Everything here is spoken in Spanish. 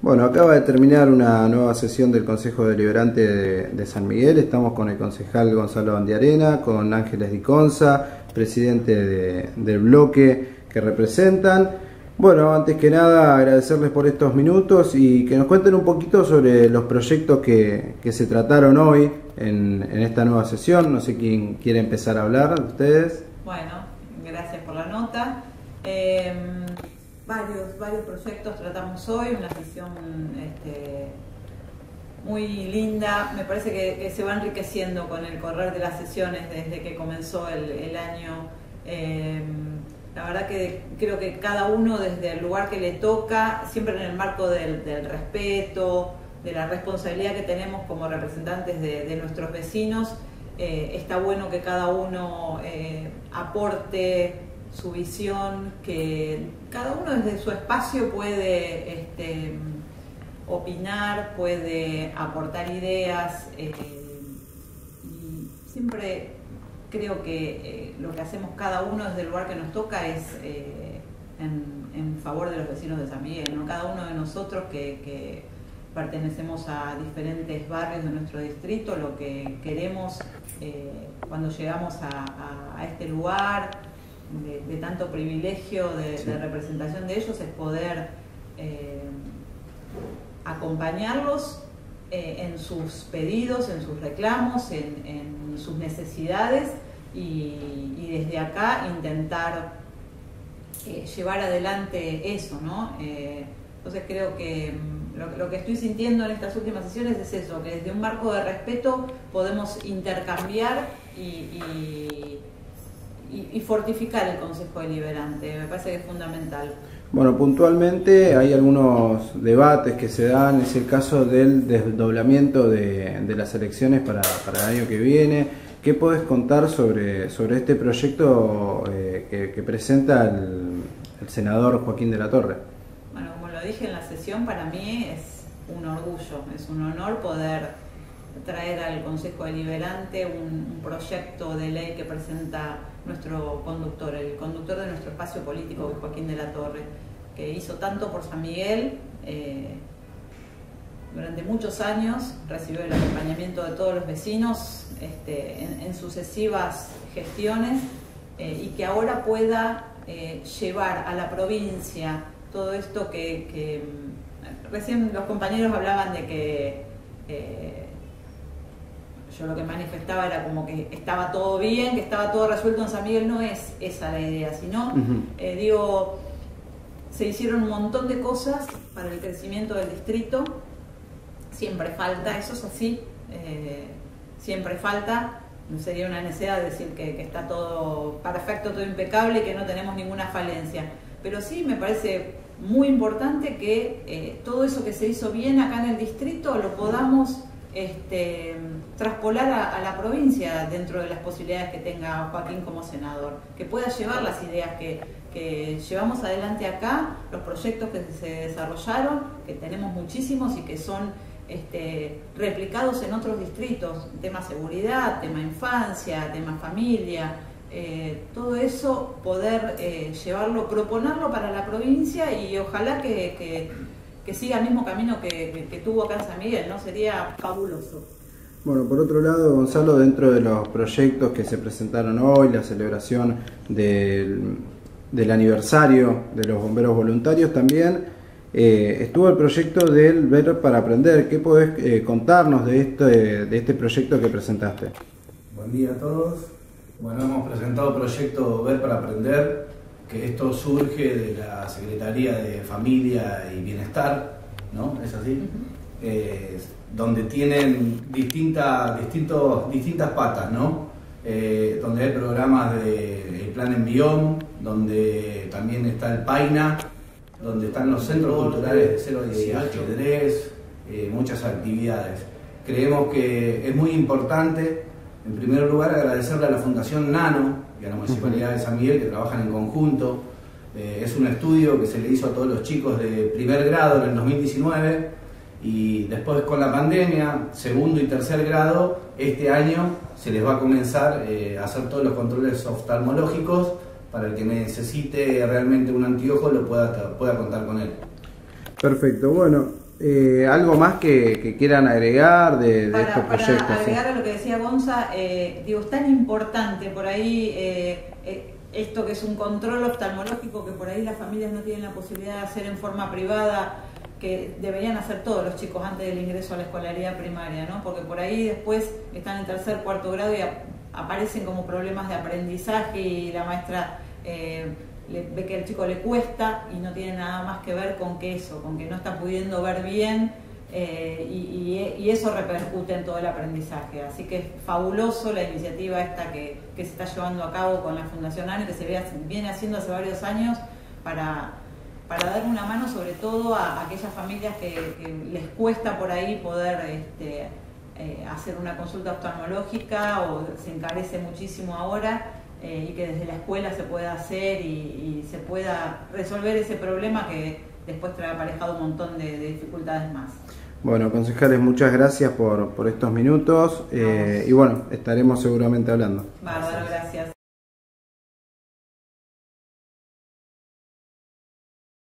Bueno, acaba de terminar una nueva sesión del Consejo Deliberante de San Miguel. Estamos con el concejal Gonzalo Andiarena, con Ángeles Diconza, presidente del bloque que representan. Bueno, antes que nada agradecerles por estos minutos y que nos cuenten un poquito sobre los proyectos que se trataron hoy en esta nueva sesión. No sé quién quiere empezar a hablar de ustedes. Bueno, gracias por la nota. Varios proyectos tratamos hoy, una sesión muy linda. Me parece que se va enriqueciendo con el correr de las sesiones desde que comenzó el año. La verdad que creo que cada uno desde el lugar que le toca, siempre en el marco del respeto, de la responsabilidad que tenemos como representantes de nuestros vecinos, está bueno que cada uno aporte su visión, que cada uno desde su espacio puede opinar, puede aportar ideas, y siempre creo que lo que hacemos cada uno desde el lugar que nos toca es en favor de los vecinos de San Miguel, ¿no? Cada uno de nosotros que pertenecemos a diferentes barrios de nuestro distrito, lo que queremos cuando llegamos a este lugar de tanto privilegio de representación de ellos es poder acompañarlos en sus pedidos, en sus reclamos, en sus necesidades y desde acá intentar llevar adelante eso, ¿no? Entonces creo que lo que estoy sintiendo en estas últimas sesiones es eso, que desde un marco de respeto podemos intercambiar y fortificar el Consejo Deliberante. Me parece que es fundamental. Bueno, puntualmente hay algunos debates que se dan, es el caso del desdoblamiento de las elecciones para el año que viene. ¿Qué podés contar sobre este proyecto que presenta el senador Joaquín de la Torre? Bueno, como lo dije en la sesión, para mí es un orgullo, es un honor poder traer al Consejo Deliberante un proyecto de ley que presenta nuestro conductor, el conductor de nuestro espacio político, Joaquín de la Torre, que hizo tanto por San Miguel, durante muchos años recibió el acompañamiento de todos los vecinos en sucesivas gestiones, y que ahora pueda llevar a la provincia todo esto que recién los compañeros hablaban de que yo lo que manifestaba era como que estaba todo bien, que estaba todo resuelto en San Miguel. No es esa la idea, sino, digo, se hicieron un montón de cosas para el crecimiento del distrito. Siempre falta, eso es así, siempre falta. No sería una necedad decir que está todo perfecto, todo impecable, que no tenemos ninguna falencia. Pero sí me parece muy importante que todo eso que se hizo bien acá en el distrito lo podamos traspolar a la provincia dentro de las posibilidades que tenga Joaquín como senador, que pueda llevar las ideas que llevamos adelante acá, los proyectos que se desarrollaron, que tenemos muchísimos y que son replicados en otros distritos, tema seguridad, tema infancia, tema familia, todo eso poder llevarlo, proponerlo para la provincia y ojalá que siga el mismo camino que tuvo acá en San Miguel, ¿no? Sería fabuloso. Bueno, por otro lado, Gonzalo, dentro de los proyectos que se presentaron hoy, la celebración del aniversario de los bomberos voluntarios, también estuvo el proyecto del Ver para Aprender. ¿Qué podés contarnos de este proyecto que presentaste? Buen día a todos. Bueno, hemos presentado el proyecto Ver para Aprender, que esto surge de la Secretaría de Familia y Bienestar, ¿no? ¿Es así? Donde tienen distintas patas, ¿no? Donde hay programas del Plan Envión, donde también está el PAINA, donde están los centros culturales de 0 a 18, ajedrez, muchas actividades. Creemos que es muy importante, en primer lugar, agradecerle a la Fundación Nano y a la Municipalidad de San Miguel, que trabajan en conjunto. Es un estudio que se le hizo a todos los chicos de primer grado en el 2019 y después con la pandemia, segundo y tercer grado, este año se les va a comenzar a hacer todos los controles oftalmológicos para el que necesite realmente un anteojo pueda contar con él. Perfecto, bueno, ¿Algo más que quieran agregar de estos proyectos? Para agregar a lo que decía Gonza, digo, es tan importante por ahí esto que es un control oftalmológico que por ahí las familias no tienen la posibilidad de hacer en forma privada, que deberían hacer todos los chicos antes del ingreso a la escolaridad primaria, ¿no? Porque por ahí después están en tercer, cuarto grado y aparecen como problemas de aprendizaje y la maestra ve que al chico le cuesta y no tiene nada más que ver con que eso, con que no está pudiendo ver bien y eso repercute en todo el aprendizaje. Así que es fabuloso la iniciativa esta que se está llevando a cabo con la Fundación ANE, que se viene haciendo hace varios años para dar una mano sobre todo a aquellas familias que les cuesta por ahí poder hacer una consulta oftalmológica o se encarece muchísimo ahora. Y que desde la escuela se pueda hacer y se pueda resolver ese problema que después trae aparejado un montón de dificultades más. Bueno, concejales, muchas gracias por estos minutos y bueno, estaremos seguramente hablando. Bárbaro, gracias.